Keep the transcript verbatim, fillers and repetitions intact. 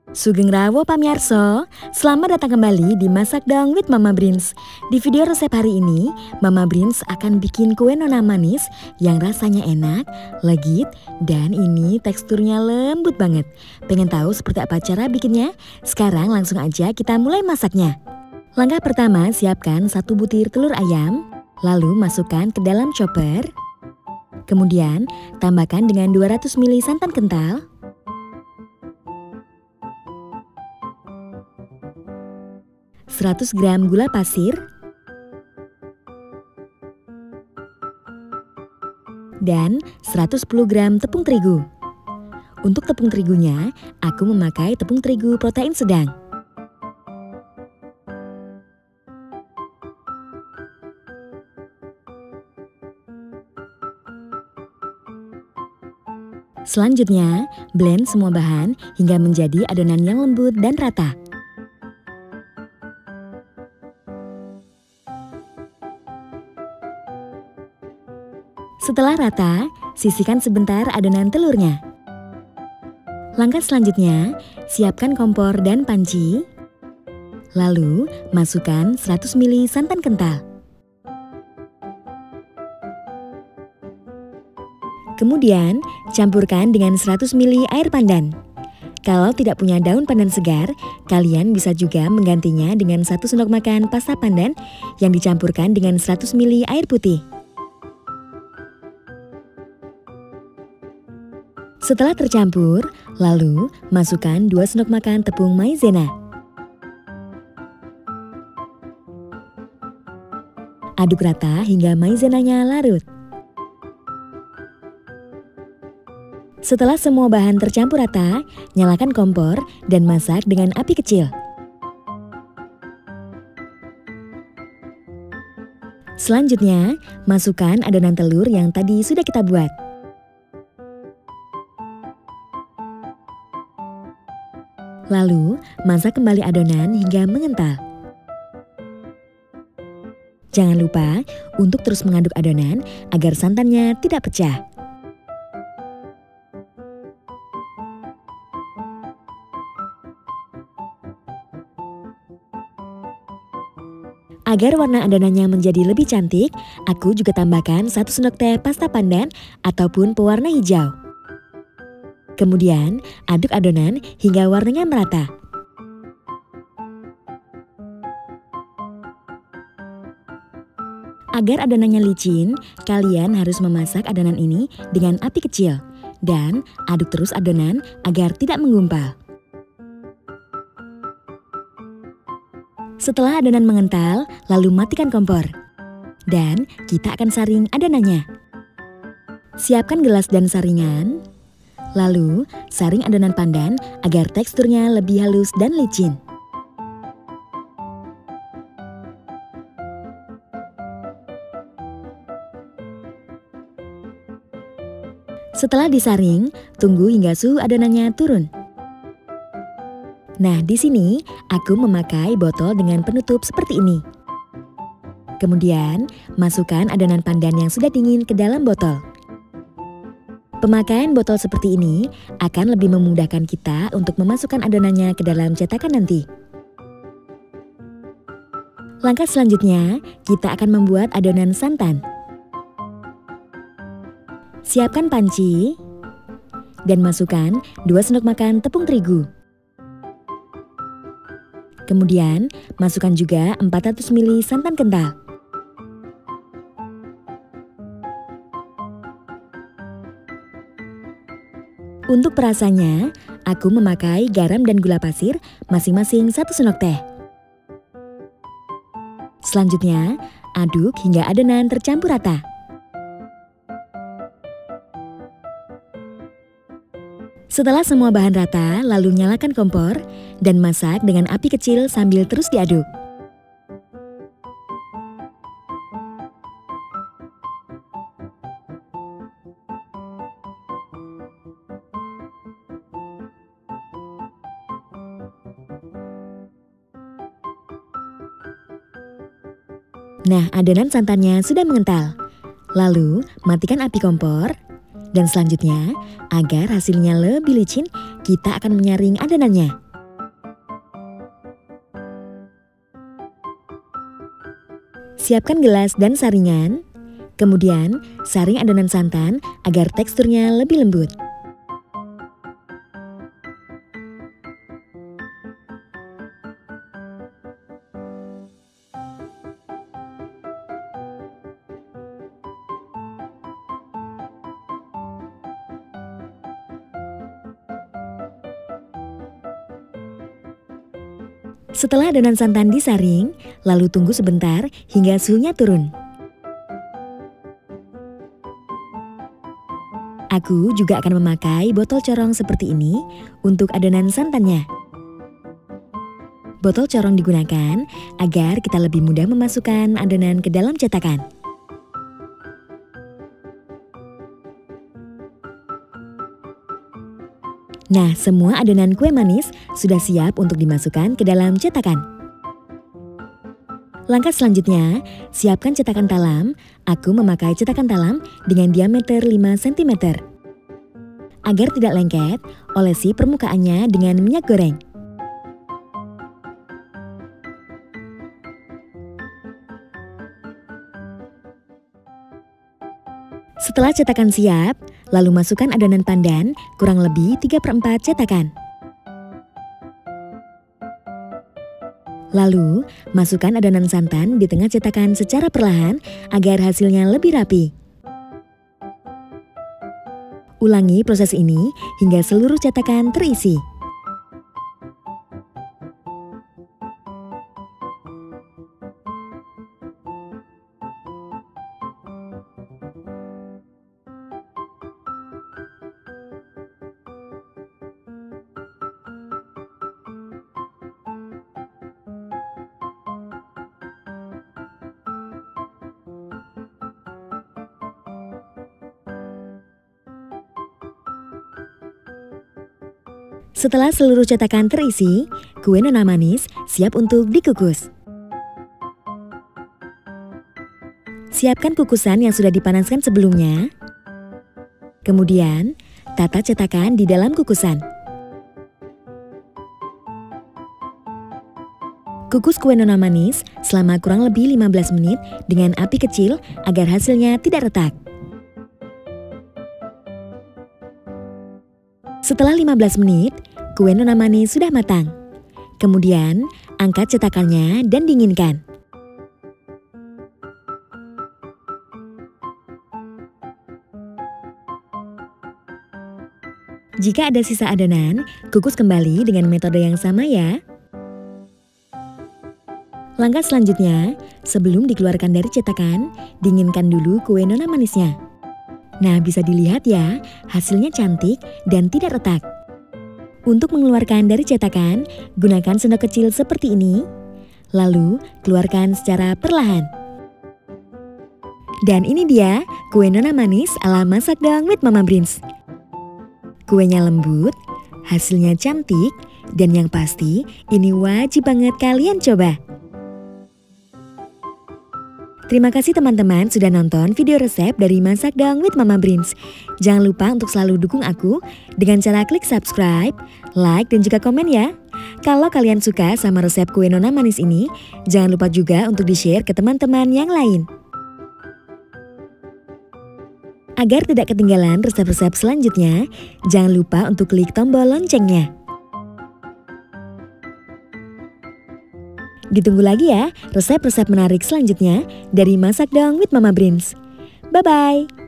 Sugeng Rawo pamirsa, selamat datang kembali di Masak Dong with Mama Brins. Di video resep hari ini, Mama Brins akan bikin kue nona manis yang rasanya enak, legit, dan ini teksturnya lembut banget. Pengen tahu seperti apa cara bikinnya? Sekarang langsung aja kita mulai masaknya. Langkah pertama, siapkan satu butir telur ayam, lalu masukkan ke dalam chopper. Kemudian, tambahkan dengan dua ratus mililiter santan kental, seratus gram gula pasir, dan seratus sepuluh gram tepung terigu. Untuk tepung terigunya, aku memakai tepung terigu protein sedang. Selanjutnya, blend semua bahan hingga menjadi adonan yang lembut dan rata. Setelah rata, sisihkan sebentar adonan telurnya. Langkah selanjutnya, siapkan kompor dan panci. Lalu, masukkan seratus mililiter santan kental. Kemudian, campurkan dengan seratus mililiter air pandan. Kalau tidak punya daun pandan segar, kalian bisa juga menggantinya dengan satu sendok makan pasta pandan yang dicampurkan dengan seratus mililiter air putih. Setelah tercampur, lalu masukkan dua sendok makan tepung maizena. Aduk rata hingga maizenanya larut. Setelah semua bahan tercampur rata, nyalakan kompor dan masak dengan api kecil. Selanjutnya, masukkan adonan telur yang tadi sudah kita buat. Lalu, masak kembali adonan hingga mengental. Jangan lupa untuk terus mengaduk adonan agar santannya tidak pecah. Agar warna adonannya menjadi lebih cantik, aku juga tambahkan satu sendok teh pasta pandan ataupun pewarna hijau. Kemudian, aduk adonan hingga warnanya merata. Agar adonannya licin, kalian harus memasak adonan ini dengan api kecil. Dan aduk terus adonan agar tidak menggumpal. Setelah adonan mengental, lalu matikan kompor. Dan kita akan saring adonannya. Siapkan gelas dan saringan. Lalu, saring adonan pandan agar teksturnya lebih halus dan licin. Setelah disaring, tunggu hingga suhu adonannya turun. Nah, di sini aku memakai botol dengan penutup seperti ini. Kemudian, masukkan adonan pandan yang sudah dingin ke dalam botol. Pemakaian botol seperti ini akan lebih memudahkan kita untuk memasukkan adonannya ke dalam cetakan nanti. Langkah selanjutnya, kita akan membuat adonan santan. Siapkan panci dan masukkan dua sendok makan tepung terigu. Kemudian, masukkan juga empat ratus mililiter santan kental. Untuk perasannya, aku memakai garam dan gula pasir masing-masing satu sendok teh. Selanjutnya, aduk hingga adonan tercampur rata. Setelah semua bahan rata, lalu nyalakan kompor dan masak dengan api kecil sambil terus diaduk. Nah, adonan santannya sudah mengental. Lalu, matikan api kompor. Dan selanjutnya, agar hasilnya lebih licin, kita akan menyaring adonannya. Siapkan gelas dan saringan. Kemudian, saring adonan santan agar teksturnya lebih lembut. Setelah adonan santan disaring, lalu tunggu sebentar hingga suhunya turun. Aku juga akan memakai botol corong seperti ini untuk adonan santannya. Botol corong digunakan agar kita lebih mudah memasukkan adonan ke dalam cetakan. Nah, semua adonan kue manis sudah siap untuk dimasukkan ke dalam cetakan. Langkah selanjutnya, siapkan cetakan talam. Aku memakai cetakan talam dengan diameter lima sentimeter. Agar tidak lengket, olesi permukaannya dengan minyak goreng. Setelah cetakan siap, lalu masukkan adonan pandan kurang lebih tiga per empat cetakan. Lalu, masukkan adonan santan di tengah cetakan secara perlahan agar hasilnya lebih rapi. Ulangi proses ini hingga seluruh cetakan terisi. Setelah seluruh cetakan terisi, kue nona manis siap untuk dikukus. Siapkan kukusan yang sudah dipanaskan sebelumnya. Kemudian, tata cetakan di dalam kukusan. Kukus kue nona manis selama kurang lebih lima belas menit dengan api kecil agar hasilnya tidak retak. Setelah lima belas menit, kue nona manis sudah matang. Kemudian, angkat cetakannya dan dinginkan. Jika ada sisa adonan, kukus kembali dengan metode yang sama ya. Langkah selanjutnya, sebelum dikeluarkan dari cetakan, dinginkan dulu kue nona manisnya. Nah, bisa dilihat ya, hasilnya cantik dan tidak retak. Untuk mengeluarkan dari cetakan, gunakan sendok kecil seperti ini. Lalu, keluarkan secara perlahan. Dan ini dia, kue nona manis ala Masak Dong with Mama Brins. Kuenya lembut, hasilnya cantik, dan yang pasti, ini wajib banget kalian coba. Terima kasih teman-teman sudah nonton video resep dari Masak Dong with Mama Brins. Jangan lupa untuk selalu dukung aku dengan cara klik subscribe, like, dan juga komen ya. Kalau kalian suka sama resep kue nona manis ini, jangan lupa juga untuk di-share ke teman-teman yang lain. Agar tidak ketinggalan resep-resep selanjutnya, jangan lupa untuk klik tombol loncengnya. Ditunggu lagi ya resep-resep menarik selanjutnya dari Masak Dong with Mama Brins. Bye-bye!